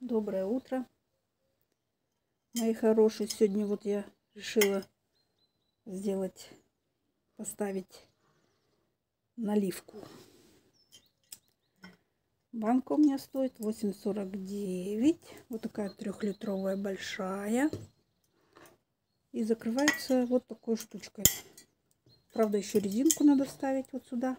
Доброе утро, мои хорошие. Сегодня вот я решила поставить наливку. Банка у меня стоит 8,49. Вот такая 3-литровая большая. И закрывается вот такой штучкой. Правда, еще резинку надо вставить вот сюда.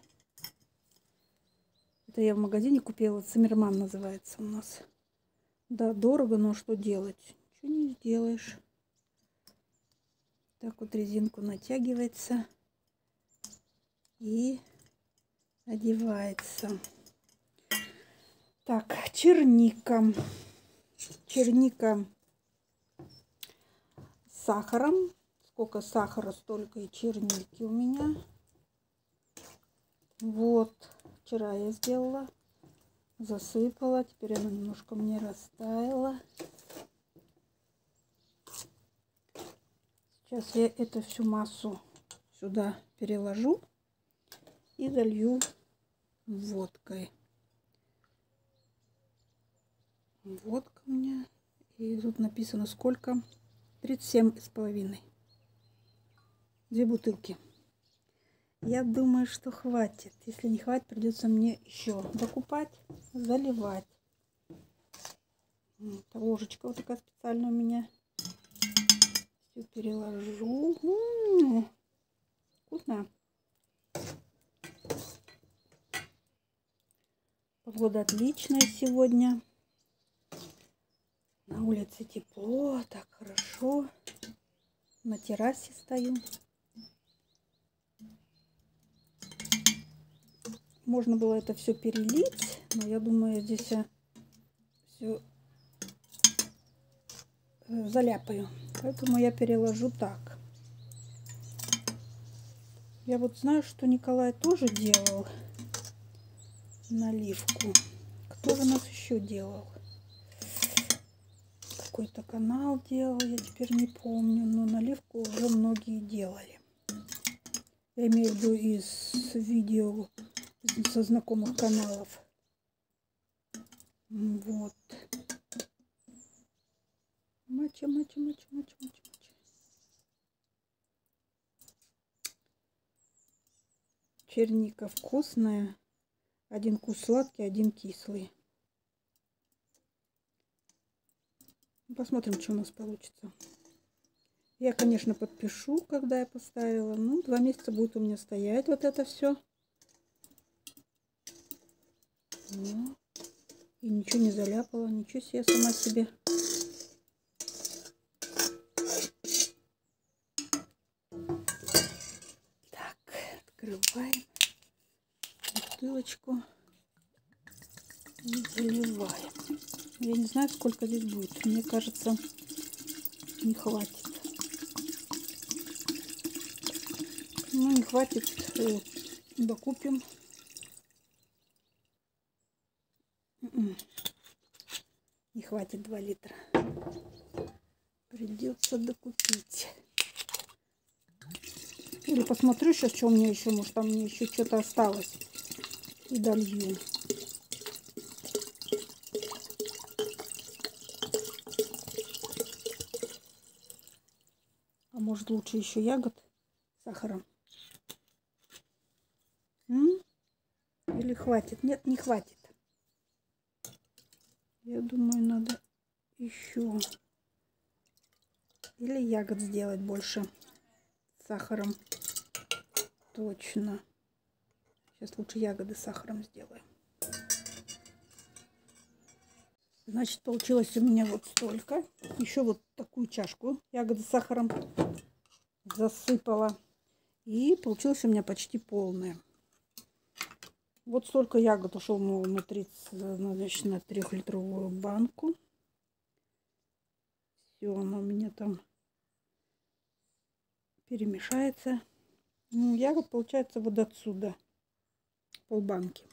Это я в магазине купила. Циммерман называется у нас. Да, дорого, но что делать? Ничего не сделаешь. Так вот резинку натягивается и одевается. Так, черника. Черника с сахаром. Сколько сахара, столько и черники у меня. Вот, вчера я сделала. Засыпала. Теперь она немножко мне растаяла. Сейчас я эту всю массу сюда переложу и залью водкой. Водка у меня. И тут написано сколько. 37,5. 2 бутылки. Я думаю, что хватит. Если не хватит, придется мне еще докупать, заливать. Вот, ложечка вот такая специальная у меня. Все переложу. Вкусно. Погода отличная сегодня. На улице тепло, так хорошо. На террасе стою. Можно было это все перелить, но я думаю, здесь все заляпаю. Поэтому я переложу так. Я вот знаю, что Николай тоже делал наливку. Кто же нас еще делал? Какой-то канал делал, я теперь не помню, но наливку уже многие делали. Я имею в виду из видео со знакомых каналов. Вот. Мача. Черника вкусная. Один вкус сладкий, один кислый. Посмотрим, что у нас получится. Я, конечно, подпишу, когда я поставила. Ну, 2 месяца будет у меня стоять вот это все. Ну, и ничего не заляпала. Ничего себе, сама себе. Так, открываем бутылочку и заливаем. Я не знаю, сколько здесь будет. Мне кажется, не хватит. Ну, не хватит, докупим. Не хватит 2 литра. Придется докупить. Или посмотрю сейчас, что у меня еще. Может, там мне еще что-то осталось. И долью. А может, лучше еще ягод с сахаром? Или хватит? Нет, не хватит. Я думаю, надо еще. Или ягод сделать больше с сахаром. Точно. Сейчас лучше ягоды с сахаром сделаю. Значит, получилось у меня вот столько. Еще вот такую чашку ягоды с сахаром засыпала. И получилось у меня почти полная. Вот столько ягод ушло на 3-литровую банку. Все, оно у меня там перемешается. Ну, ягод получается вот отсюда. Полбанки.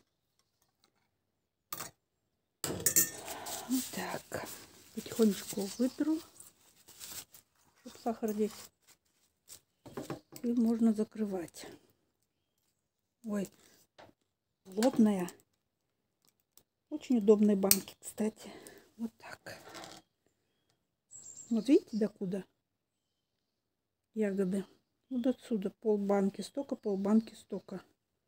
Вот так. Потихонечку вытру, чтобы сахар здесь. И можно закрывать. Ой, плотная. Очень удобные банки, кстати. Вот так. Вот видите, докуда ягоды? Вот отсюда полбанки столько, полбанки столько.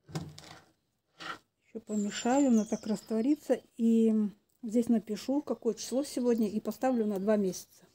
Еще помешаю, она так растворится. И здесь напишу, какое число сегодня, и поставлю на 2 месяца.